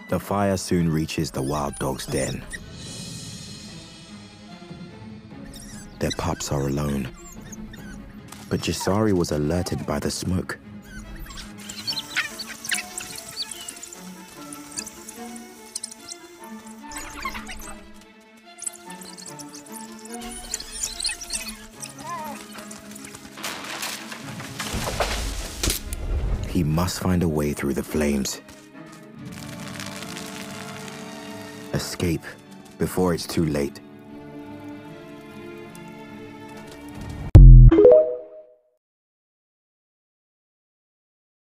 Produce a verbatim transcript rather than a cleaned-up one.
The fire soon reaches the wild dog's den. Their pups are alone. But Jisari was alerted by the smoke. He must find a way through the flames. Escape before it's too late.